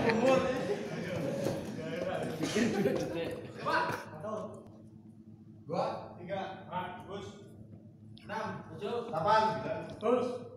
umur. Coba. 1, 2, 3, 4, 6, 7, 8, terus.